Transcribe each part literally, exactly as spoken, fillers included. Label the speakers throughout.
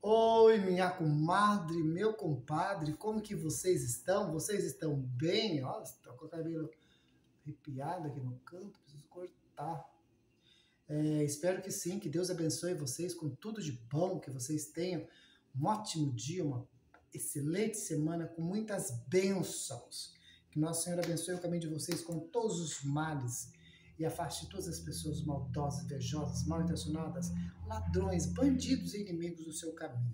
Speaker 1: Oi, minha comadre, meu compadre, como que vocês estão? Vocês estão bem? Ó, estou com o cabelo arrepiado aqui no canto, preciso cortar. É, espero que sim, que Deus abençoe vocês com tudo de bom, que vocês tenham um ótimo dia, uma excelente semana com muitas bênçãos. Que Nosso Senhor abençoe o caminho de vocês com todos os males e afaste todas as pessoas maldosas, invejosas, mal intencionadas, ladrões, bandidos e inimigos do seu caminho.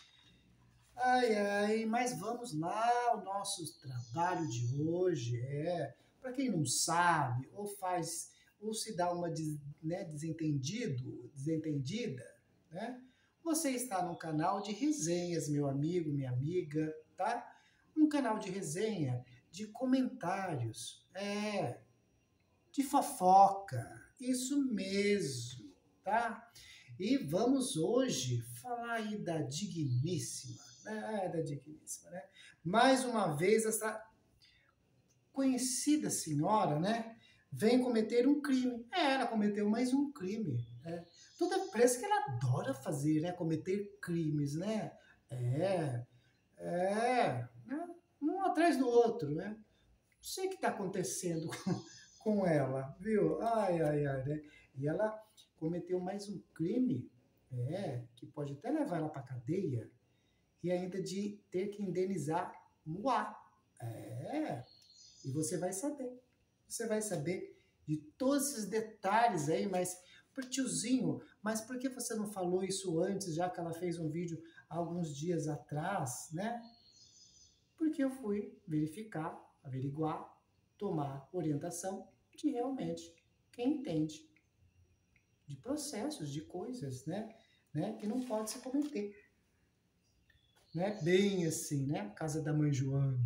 Speaker 1: Ai, ai, mas vamos lá, o nosso trabalho de hoje é, para quem não sabe, ou faz, ou se dá uma des, né, desentendido, desentendida, né? Você está no canal de resenhas, meu amigo, minha amiga, tá? Um canal de resenha, de comentários, é, de fofoca, isso mesmo, tá? E vamos hoje falar aí da digníssima, né? É, da digníssima, né? Mais uma vez, essa conhecida senhora, né? Vem cometer um crime. É, ela cometeu mais um crime, né? Tudo parece que ela adora fazer, né? Cometer crimes, né? É, é, né? Um atrás do outro, né? Não sei o que está acontecendo com, com ela, viu? Ai, ai, ai, né? E ela cometeu mais um crime, é, que pode até levar ela para cadeia e ainda de ter que indenizar Moá. É, e você vai saber. Você vai saber de todos esses detalhes aí, mas pro tiozinho, mas por que você não falou isso antes, já que ela fez um vídeo há alguns dias atrás, né? Porque eu fui verificar, averiguar, tomar orientação de realmente quem entende de processos, de coisas, né? né? Que não pode se cometer. Né? Bem assim, né? Casa da mãe Joana.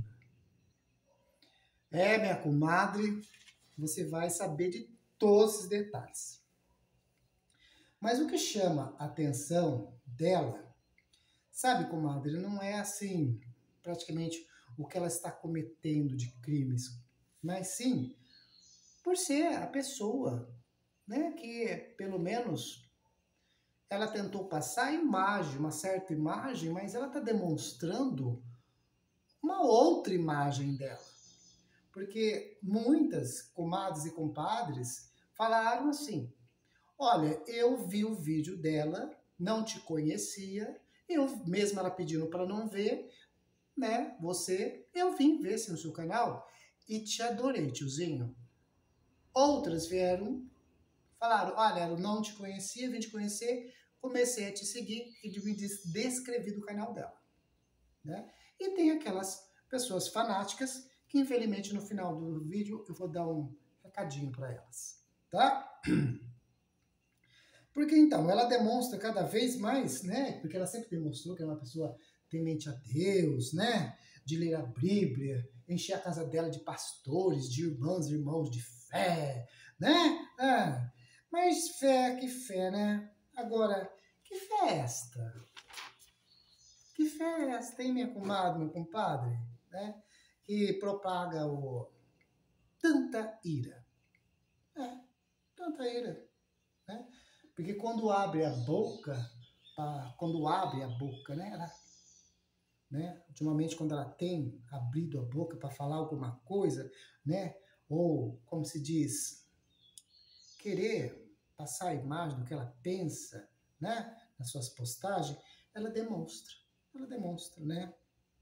Speaker 1: É, minha comadre, você vai saber de todos esses detalhes. Mas o que chama a atenção dela, sabe, comadre, não é assim, praticamente, o que ela está cometendo de crimes, mas sim por ser a pessoa, né, que pelo menos ela tentou passar a imagem, uma certa imagem, mas ela está demonstrando uma outra imagem dela. Porque muitas comadres e compadres falaram assim, olha, eu vi o vídeo dela, não te conhecia, eu mesmo ela pedindo para não ver, né, você, eu vim ver esse no seu canal e te adorei, tiozinho. Outras vieram, falaram, olha, eu não te conhecia, vim te conhecer, comecei a te seguir e me descrevi do canal dela. Né? E tem aquelas pessoas fanáticas que, infelizmente, no final do vídeo eu vou dar um recadinho para elas, tá? Porque, então, ela demonstra cada vez mais, né? Porque ela sempre demonstrou que é uma pessoa temente a Deus, né? De ler a Bíblia, encher a casa dela de pastores, de irmãs e irmãos de fé, né? Ah, mas fé, que fé, né? Agora, que festa? Que festa, hein, minha comadre, meu compadre? Né? Que propaga o... tanta ira. É, tanta ira. Né? Porque quando abre a boca, pra, quando abre a boca, né? Ela, né? Ultimamente, quando ela tem abrido a boca para falar alguma coisa, né? Ou, como se diz, querer passar a imagem do que ela pensa, né? Nas suas postagens, ela demonstra. Ela demonstra, né?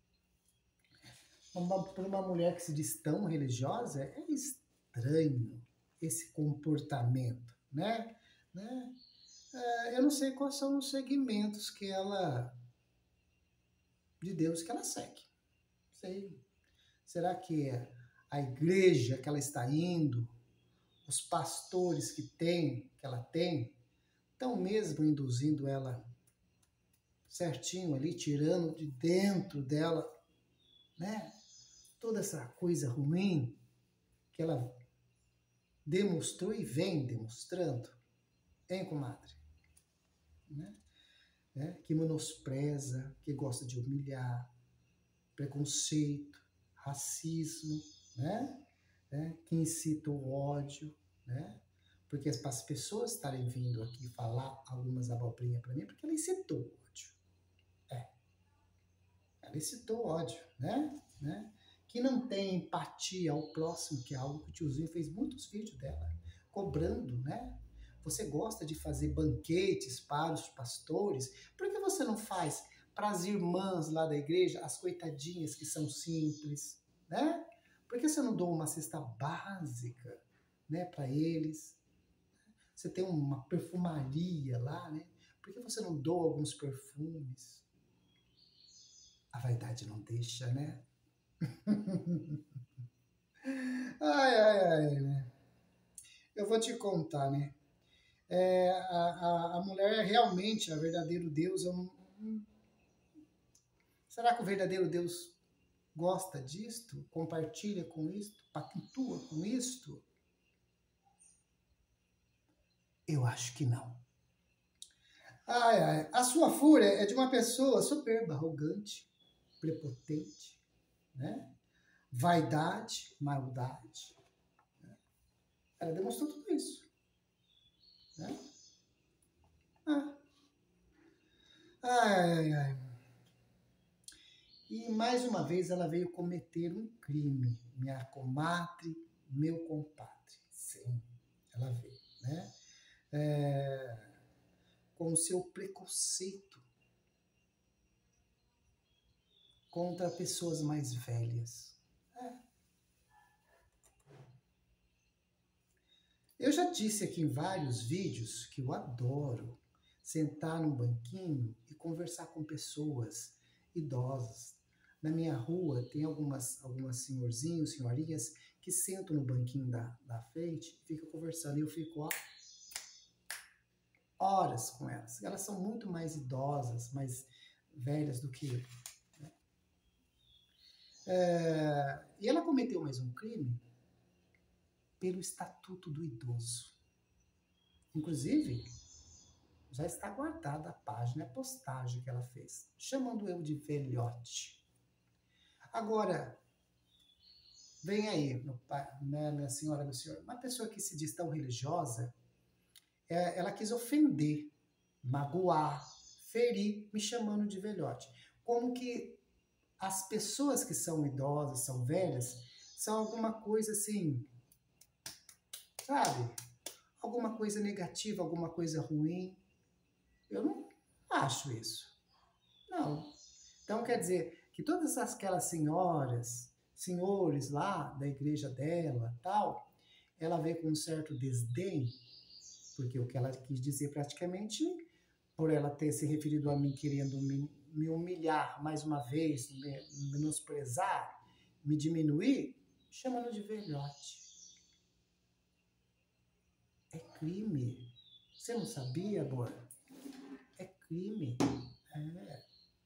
Speaker 1: Para uma mulher que se diz tão religiosa, é estranho esse comportamento, né? né? É, eu não sei quais são os segmentos que ela, de Deus que ela segue. Sei. Será que é a igreja que ela está indo, os pastores que tem, que ela tem, estão mesmo induzindo ela certinho ali, tirando de dentro dela, né? Toda essa coisa ruim que ela demonstrou e vem demonstrando, hein, comadre? Né? Né? Que menospreza, que gosta de humilhar, preconceito, racismo, né? né? Que incita o ódio, né? Porque as pessoas estarem vindo aqui falar algumas abobrinhas para mim, porque ela incitou o ódio. Ela excitou ódio, né? né? Que não tem empatia ao próximo, que é algo que o tiozinho fez muitos vídeos dela, cobrando, né? Você gosta de fazer banquetes para os pastores, por que você não faz para as irmãs lá da igreja, as coitadinhas que são simples, né? Por que você não doa uma cesta básica, né, para eles? Você tem uma perfumaria lá, né? Por que você não doa alguns perfumes? A vaidade não deixa, né? Ai, ai, ai, né? Eu vou te contar, né? É, a, a, a mulher é realmente a verdadeiro Deus. Eu não, hum, será que o verdadeiro Deus gosta disto? Compartilha com isto? Pactua com isto? Eu acho que não. Ai, ai. A sua fúria é de uma pessoa soberba, arrogante, prepotente, né? Vaidade, maldade. Ela demonstrou tudo isso, né? Ah. Ai, ai, ai. E mais uma vez ela veio cometer um crime. Minha comadre, meu compadre. Sim, ela veio, né? É, com o seu preconceito contra pessoas mais velhas. É. Eu já disse aqui em vários vídeos que eu adoro sentar num banquinho e conversar com pessoas idosas. Na minha rua tem algumas, algumas senhorzinhos, senhorinhas que sentam no banquinho da, da frente e ficam conversando. E eu fico ó, horas com elas. Elas são muito mais idosas, mais velhas do que eu. Né? É, e ela cometeu mais um crime pelo Estatuto do Idoso. Inclusive, já está guardada a página, a postagem que ela fez, chamando eu de velhote. Agora, vem aí, meu pai, né, minha senhora, meu senhor, uma pessoa que se diz tão religiosa, é, ela quis ofender, magoar, ferir, me chamando de velhote. Como que as pessoas que são idosas, são velhas, são alguma coisa assim, sabe? Alguma coisa negativa, alguma coisa ruim. Eu não acho isso. Não. Então quer dizer que todas aquelas senhoras, senhores lá da igreja dela, tal, ela veio com um certo desdém, porque o que ela quis dizer praticamente, por ela ter se referido a mim querendo me, me humilhar mais uma vez, me menosprezar, me diminuir, chamando de velhote. É crime. Você não sabia, amor? É crime. É.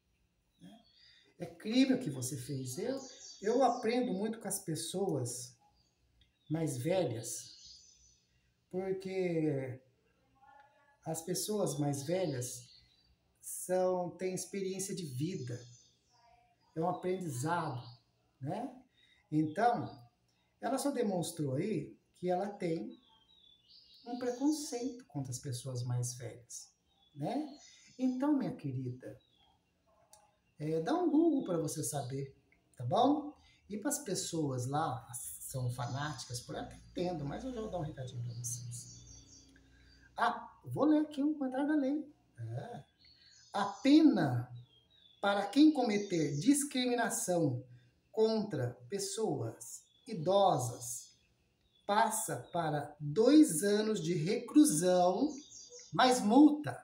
Speaker 1: É crime o que você fez. Eu, eu aprendo muito com as pessoas mais velhas, porque as pessoas mais velhas são, têm experiência de vida, é um aprendizado, né? Então, ela só demonstrou aí que ela tem um preconceito contra as pessoas mais velhas, né? Então, minha querida, é, dá um Google para você saber, tá bom? E para as pessoas lá, são fanáticas por ela, entendo, mas eu já vou dar um recadinho para vocês. Ah, vou ler aqui um comentário da lei. É. A pena para quem cometer discriminação contra pessoas idosas passa para dois anos de reclusão, mais multa,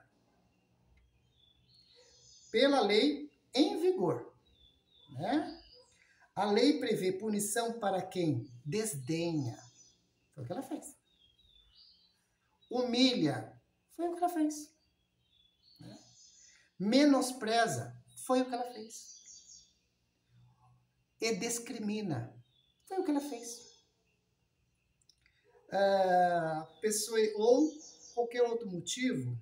Speaker 1: pela lei em vigor, né? A lei prevê punição para quem desdenha. Foi o que ela fez. Humilha. Foi o que ela fez. Né? Menospreza. Foi o que ela fez. E discrimina. Foi o que ela fez. Ah, pessoa, ou qualquer outro motivo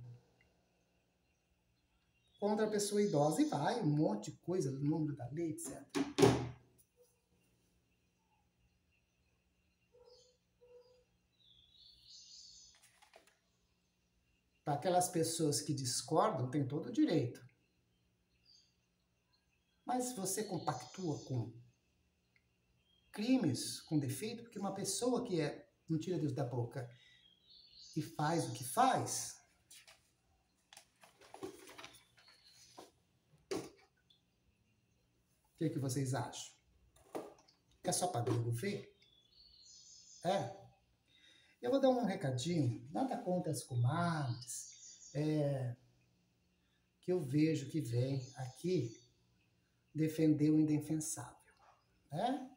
Speaker 1: contra a pessoa idosa. E vai, um monte de coisa, o número da lei, etcétera. Para aquelas pessoas que discordam, tem todo o direito. Mas você compactua com crimes, com defeito, porque uma pessoa que é, não tira Deus da boca e faz o que faz, o que, que vocês acham? É só para Globo ver? É. Eu vou dar um recadinho, nada contra as comadres, é, que eu vejo que vem aqui defender o indefensável, né?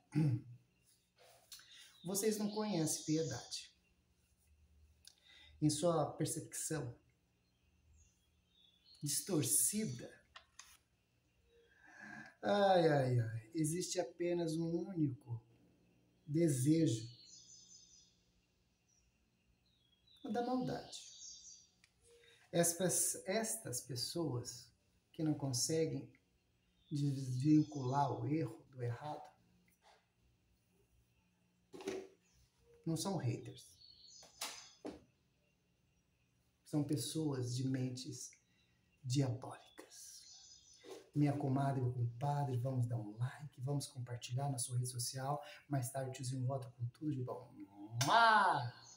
Speaker 1: Vocês não conhecem piedade. Em sua percepção distorcida, ai, ai, ai, existe apenas um único desejo, o da maldade. Estas, estas pessoas que não conseguem desvincular o erro do errado não são haters. São pessoas de mentes diabólicas. Minha comadre e meu compadre, vamos dar um like, vamos compartilhar na sua rede social. Mais tarde o tiozinho volta com tudo de bom. Mua!